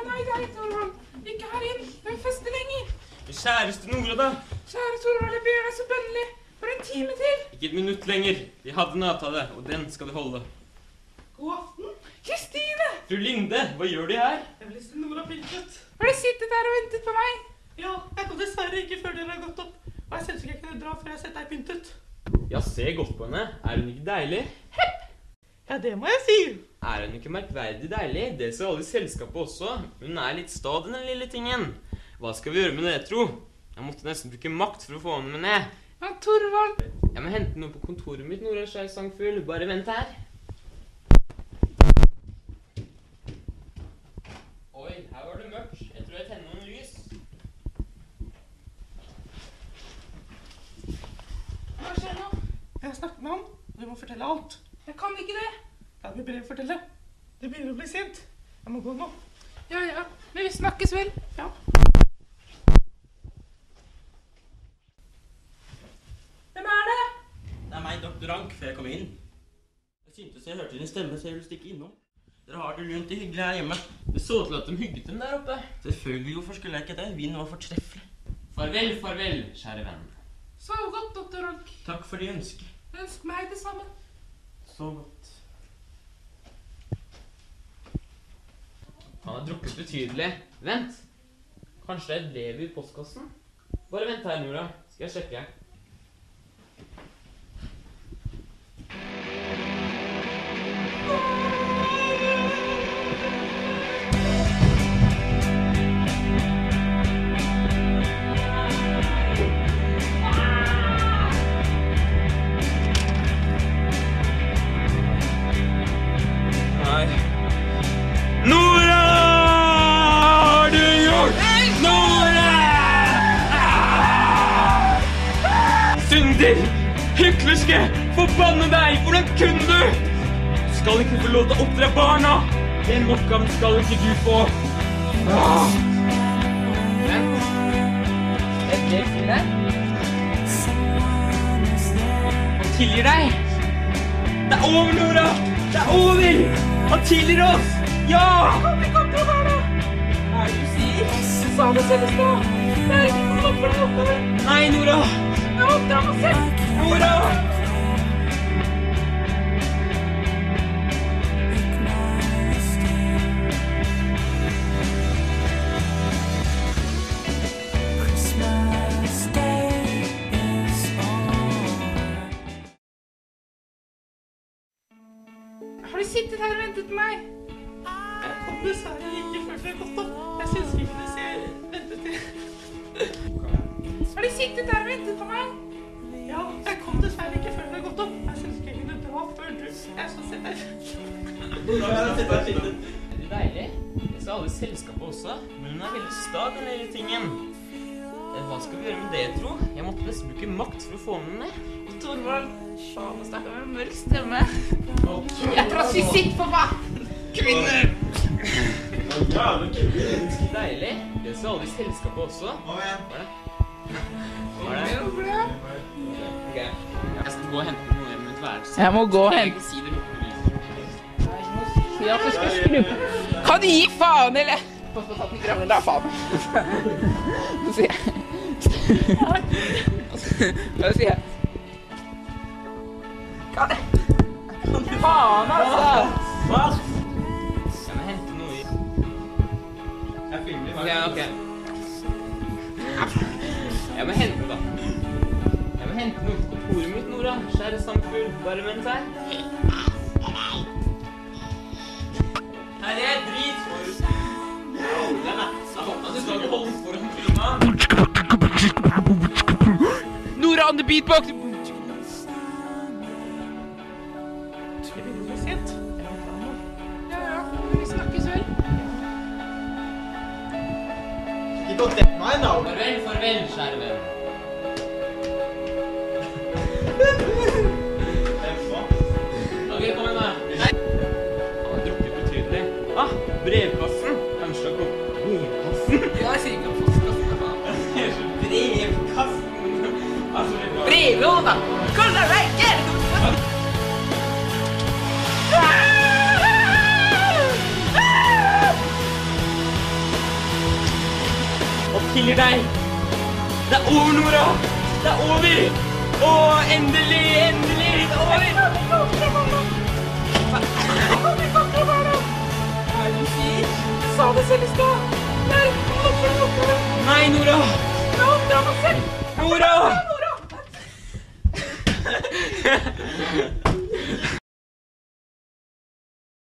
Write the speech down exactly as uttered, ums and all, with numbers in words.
nei, nei, Torvald. Ikke her inn. Jeg fester lenger. Kjæreste Nora da. Kjære Torvald, jeg ber deg så bønnelig. For en time til. Ikke et minutt lenger. Vi hadde en avtale, og den skal du holde. God aften. Kristine! Fru Linde, hva gjør du her? Jeg vil se Nora Pilkett. Har du sittet der og ventet på meg? Ja, jeg kom dessverre ikke før dere har gått opp. Og jeg synes ikke jeg kunne dra før jeg sett deg pyntet. Ja, se godt på henne. Er hun ikke deilig? Hepp! Ja, det må jeg si. Er hun ikke merkverdig deilig? Det ser alle i selskapet også. Hun er litt sta, den lille tingen. Hva skal vi gjøre med det, tro? Jeg måtte nesten bruke makt for å få henne med ned. Ja, Torvald. Jeg må hente noe på kontoret mitt, Nora Skjær-Sangfugl. Bare vent her. Oi, her var det mørkt. Jeg tror jeg tenner noen lys. Hva skjer nå? Jeg har snakket med ham. Du må fortelle alt. Jeg kan ikke det. La meg bare fortelle. Det begynner å bli sent. Jeg må gå nå. Ja, ja. Men vi snakkes vel. Ja. Hvem er det? Det er meg, doktor Rank, før jeg kom inn. Jeg syntes jeg hørte din stemme, så jeg ville stikke innom. Dere har det lunt og hyggelig her hjemme. Det så til at de hygget dem der oppe. Selvfølgelig, hvorfor skulle jeg ikke det? Vinen var fortreffelig. Farvel, farvel, kjære venn. Sov godt, doktor Rank. Takk for de ønsker. Ønsk meg det samme. Så godt. Han har drukket betydelig. Vent. Kanskje det er et brev i postkassen? Bare vent her, Nora. Skal jeg sjekke. Nei. Nora! Har du gjort? Nora! Synder! Hyklerske! Forbanne deg! Hvordan kunne du? Du skal ikke få lov til å oppdra barna! Den oppgaven skal ikke du få. Ah. Vent. Et brev til deg. Han tilgir deg. Det er over, Nora! Det er over! Han tilgir oss! Ja! Kom, vi kom til å være da. Hva er det du sier? Du sa det selv i stad. Det er ikke noe nok for deg oppgave. Nei, Nora! Jeg oppdrar meg selv. Nora! Har du sittet her og ventet på meg? Jeg kom dessverre ikke før dere gått opp. Jeg synes ikke kunne se ventet til. Har du sittet her og ventet på meg? Ja, jeg kom dessverre ikke før dere gått opp. Jeg synes ikke kunne dra før du. Jeg skal se der. Er det deilig? Jeg sa alle i selskapet også, men hun er veldig sta, den lille tingen. Hva skal vi gjøre med det, tro? Jeg måtte nesten bruke makt for å få henne ned. Torvald, faen, jeg snakker med en mørk stemme. Jeg tror at vi sitter på hva? Kvinner! Ja, men kvinner. Deilig. Det sa alle i selskapet også. Hva er det? Hva er det? Ok, jeg skal gå og hente noe hjemme i et værelse. Jeg må gå og Skal jeg hente. ikke si det lukker lys? Si at du skal skru på. Kan du gi faen, eller? Pass på at den krangler, da, faen. Nå sier jeg. Hva sier jeg? Kan det? Faen, altså! Hva? Jeg må hente noe i. Jeg filmer. Ok, ok. Jeg må hente da. Jeg må hente noe til kontoret mitt, Nora. Kjære Sangfugl, bare vent her. Her er drit for. Den er. Du skal ikke holde foran klima. Nora on the beatbox! Det begynner å bli sent. Ja, ja, men vi snakkes vel. Ikke å deppe meg, da. Farvel, farvel, kjære venn. Ok, kom igjen da. Nei. Han har drukket betydelig. Ah, brevkassen. Kanskje det har gått brevkassen? Ja, jeg sier ikke om postkassen, da faen. Brevkassen. Altså, det var... Brevet, da! Kom deg vekk! og tilgir deg. Det er over, Nora. Det er over. Åh, endelig, endelig. Det er over. Jeg kan ikke opptre, mamma. Jeg kan ikke opptre, barna. Hva er det du sier? Du sa det selv i stad. Jeg lukker det, lukker det. Nei, Nora. Jeg oppdrar meg selv.